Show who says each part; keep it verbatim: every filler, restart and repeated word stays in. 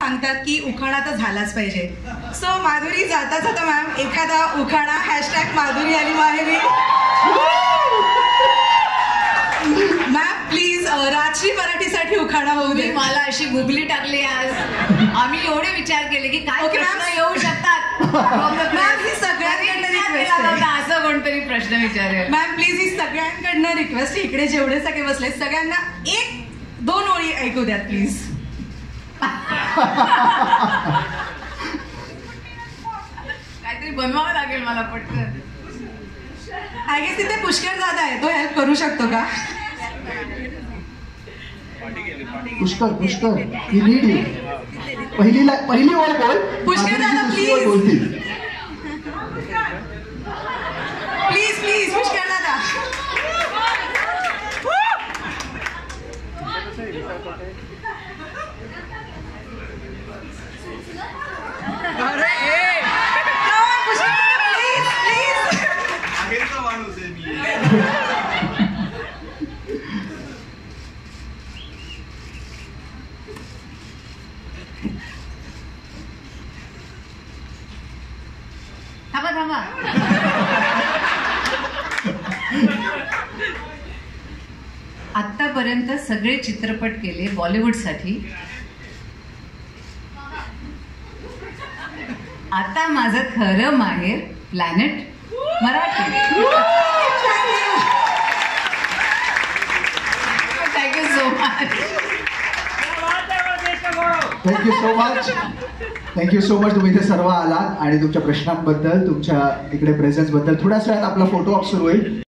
Speaker 1: सांगतात की उखाणा तर झालाच पाहिजे. सो माधुरी जाता जाता मॅम एखादा उखाणा हॅशटॅग माधुरी आणि माहेरी. मॅम प्लीज राजश्री मराठीसाठी उखाणा होऊ दे.
Speaker 2: मला अशी गुगली टाकली आज. आम्ही एवढे विचार केले की काय
Speaker 1: ओके
Speaker 2: प्रश्न
Speaker 1: मॅम
Speaker 2: येऊ शकतात.
Speaker 1: मॅम ही सगळ्यांकडनं रिक्वेस्ट आहे.
Speaker 2: असं कोणतरी प्रश्न विचारेल.
Speaker 1: मॅम प्लीज ही सगळ्यांकडनं रिक्वेस्ट. इकडे जेवढे सगळे बसले सगळ्यांना एक दोन ओळी ऐकू द्यात प्लीज.
Speaker 2: काहीतरी बनवावं लागेल मला पटकन.
Speaker 1: आय गेस तिथे पुष्कर दादा आहे, तो हेल्प करू शकतो का?
Speaker 3: पुष्कर पुष्कर ही नीड यू. पहिली पहिली ओळ बोल.
Speaker 1: पुष्कर दादा प्लीज प्लीज प्लीज पुष्कर दादा. अरे
Speaker 2: थांबा थांबा. आतापर्यंत सगळे चित्रपट केले बॉलिवूडसाठी. आता माझं खरं माहेर planet Marathi. Thank you so much.
Speaker 3: Thank you so much. Thank you so much. तुम्ही इथे सर्व आलात आणि तुमच्या प्रश्नांबद्दल, तुमच्या इकडे प्रेझेन्स बद्दल. थोड्याच वेळात आपला फोटो ऑप सुरू होईल.